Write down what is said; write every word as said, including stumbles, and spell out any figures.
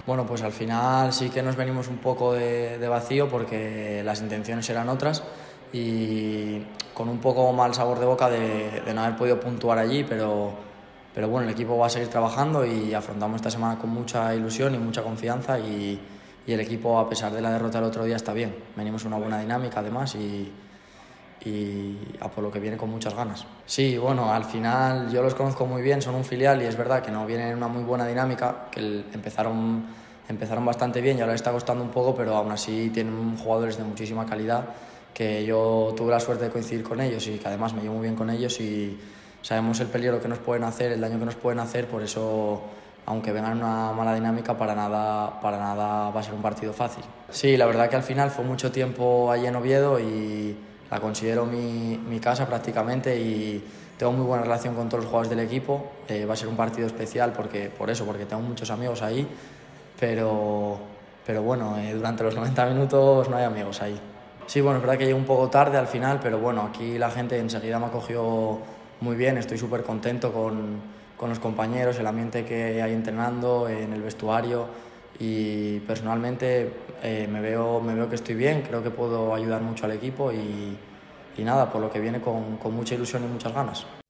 Bueno, pues al final sí que nos venimos un poco de, de vacío porque las intenciones eran otras y con un poco mal sabor de boca de, de no haber podido puntuar allí, pero, pero bueno, el equipo va a seguir trabajando y afrontamos esta semana con mucha ilusión y mucha confianza y, y el equipo, a pesar de la derrota del otro día, está bien. Venimos una buena dinámica además y, y a por lo que viene con muchas ganas. Sí, bueno, al final yo los conozco muy bien, son un filial y es verdad que no vienen en una muy buena dinámica, que el, empezaron, empezaron bastante bien y ahora les está costando un poco, pero aún así tienen jugadores de muchísima calidad, que yo tuve la suerte de coincidir con ellos y que además me llevo muy bien con ellos y sabemos el peligro que nos pueden hacer, el daño que nos pueden hacer, por eso aunque vengan en una mala dinámica, para nada, para nada va a ser un partido fácil. Sí, la verdad que al final fue mucho tiempo allí en Oviedo y la considero mi, mi casa prácticamente y tengo muy buena relación con todos los jugadores del equipo. Eh, va a ser un partido especial porque, por eso, porque tengo muchos amigos ahí, pero, pero bueno, eh, durante los noventa minutos no hay amigos ahí. Sí, bueno, es verdad que llegué un poco tarde al final, pero bueno, aquí la gente enseguida me acogió muy bien, estoy súper contento con, con los compañeros, el ambiente que hay entrenando, en el vestuario y personalmente eh, me, veo, me veo que estoy bien, creo que puedo ayudar mucho al equipo y, y nada, por lo que viene con, con mucha ilusión y muchas ganas.